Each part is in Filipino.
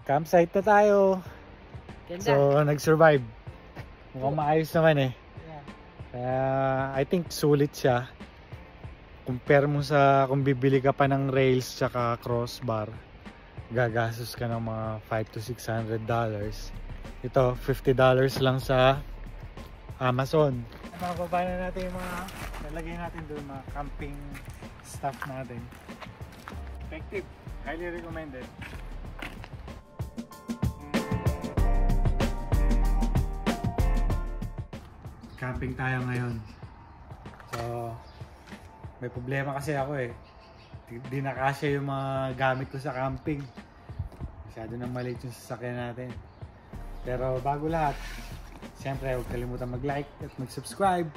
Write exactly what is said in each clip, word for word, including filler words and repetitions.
Campsite na tayo. Ganda. So, nag-survive. Mukhang maayos naman eh. Yeah. Kaya, I think sulit siya. Compare mo sa kung bibili ka pa ng rails tsaka crossbar, gagastos ka ng mga five to six hundred dollars. Ito, fifty dollars lang sa Amazon. Mababa na natin yung mga nalagay natin doon, mga camping stuff natin. Effective. Highly recommended. Camping tayo ngayon. So, may problema kasi ako eh. Di na kasya yung mga gamit ko sa camping. Masyado nang maliit yung sasakyan natin. Pero bago lahat, siyempre huwag kalimutan mag-like at mag-subscribe.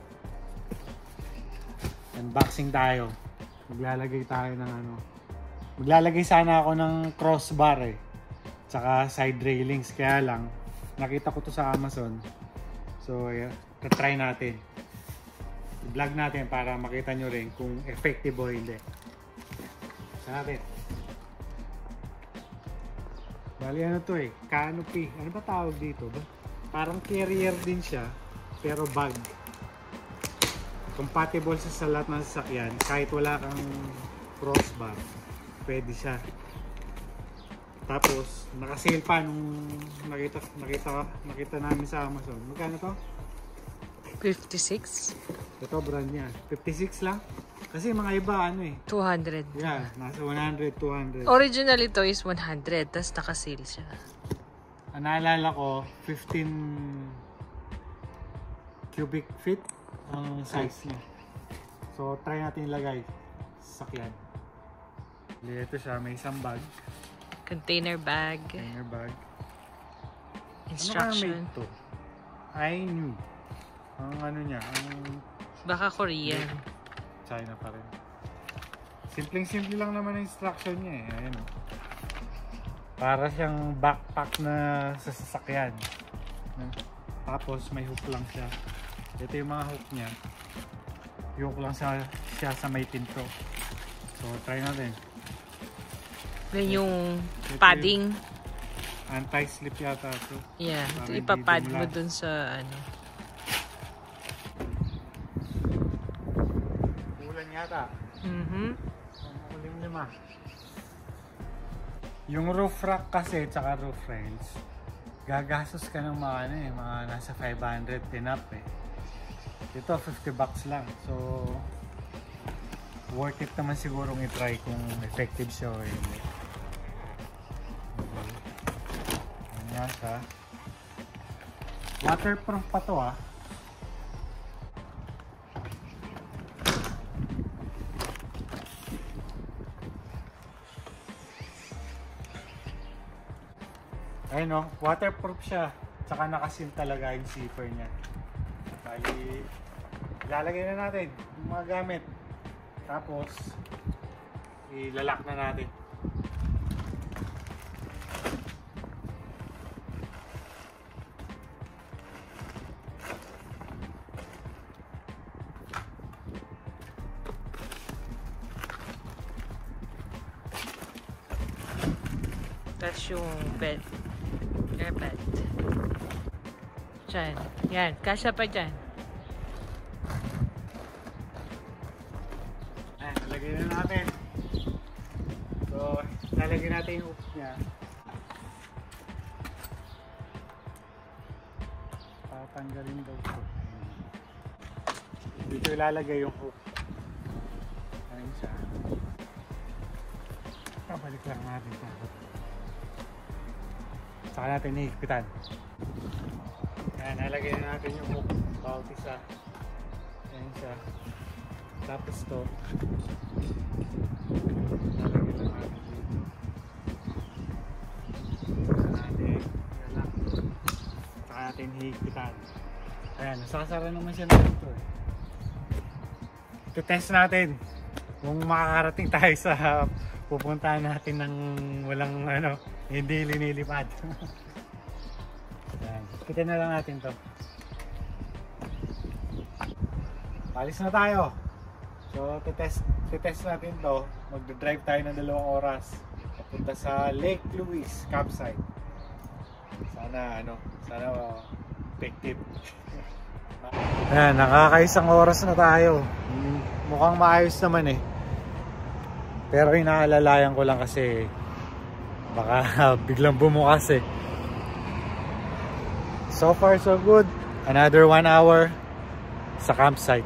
Unboxing tayo. Maglalagay tayo ng ano. Maglalagay sana ako ng crossbar eh. Tsaka side railings. Kaya lang, nakita ko to sa Amazon. So, yeah, try natin. I-vlog natin para makita nyo rin kung effective o hindi. Saan natin? Bali ano to eh, canopy. Ano ba tawag dito? Parang carrier din siya, pero bag. Compatible sa sa lahat ng sasakyan. Kahit wala kang crossbar, pwede siya. Tapos, naka-sale pa nung nakita, nakita, nakita namin sa Amazon. Magkano to? fifty-six. Ito brand niya. fifty-six lang. Kasi mga iba ano eh. two hundred. Yeah, nasa one hundred, two hundred. Original ito is one hundred. Tapos naka-sale siya. Ang naalala ko, fifteen cubic feet ang size niya. So, try natin ilagay sa sakyan. Ito siya. May isang bag. Container bag. Container bag. Instruction. Ano kaya may ito? AINUOO. Ang ano niya, ang... Baka Korean. China pa rin. Simpleng-simple lang naman ang instruction niya eh. Ayan o. Para siyang backpack na sa sasakyan. Tapos may hook lang siya. Ito yung mga hook niya. Yung hook lang siya, siya sa may pinto. So try natin. Yan yung ito padding. Anti-slip yata ito. Yeah. Ito ipapad mo dun sa ano. Yata. Mhm. Uling lima. Yung roof rack kasi tsaka roof rails, gagastos ka ng mga ano eh, mga nasa five hundred tinap eh. Ito fifty bucks lang. So worth it naman siguro i-try kung effective siya o hindi. Okay. Ayan siya. Waterproof pa to ah. Ayun no, waterproof siya. Tsaka nakasil talaga yung zipper niya. Bali, ilalagay na natin yung mga gamit. Tapos, ilalak na natin. That's yung bed. Airbag. Diyan. Yan. Kasya pa dyan. Ayan, nalagay na natin. So, nalagay natin yung hook niya. Tatanggalin daw ito. Dito ilalagay yung hook. Ayan siya. Pabalik lang natin ito. Saka natin hihigpitan. Ayan, nalagay na natin yung hook bawat isa. Ayan siya. Tapos to nalagay lang natin dito. Saka natin ilalak. Saka natin hihigpitan. Ayan, nasasara naman siya na dito eh. Ito-test natin kung makakarating tayo sa pupuntahan natin ng walang ano, hindi linilipad. Ayan, kita na lang natin to. Alis na tayo. So, titest, titest natin to. Magdadrive tayo ng dalawang oras. punta sa Lake Louise campsite. Sana ano, sana uh, effective. Ayan, nakakaisang oras na tayo. Mukhang maayos naman eh. Pero inaalalayan ko lang kasi baka biglang bumukas eh. So far so good. Another one hour sa campsite.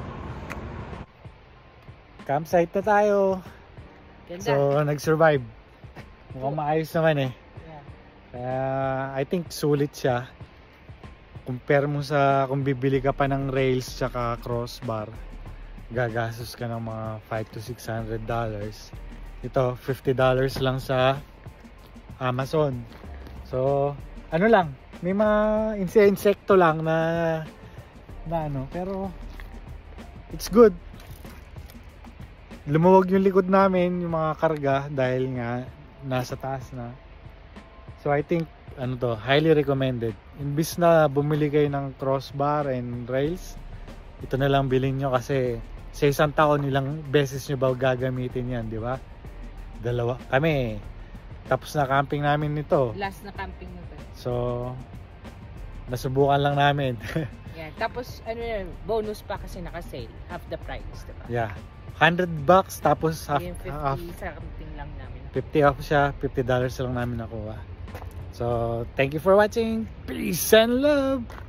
Campsite na tayo. Ganda. So nag-survive. Mukhang maayos naman eh. Yeah. Kaya I think sulit siya. Compare mo sa kung bibili ka pa ng rails tsaka crossbar, gagastos ka ng mga five to six hundred dollars. Ito fifty dollars lang sa Amazon. So ano lang, may mga insekto lang na na ano, pero it's good. Lumuwag yung likod namin, yung mga karga, dahil nga nasa taas na. So I think ano to, highly recommended. Imbis na bumili kayo ng crossbar and rails, ito na lang bilhin nyo kasi sa isang taon ilang beses nyo ba gagamitin yan, di ba? Dalawa kami, tapos na camping namin nito. Last na camping na to. So nasubukan lang namin. Yeah, tapos ano yun, bonus pa kasi naka-sale, half the price, diba? Yeah, one hundred bucks tapos half, yung fifty half something lang namin. fifty off siya, fifty dollars lang namin nakuha. So thank you for watching. Peace and love.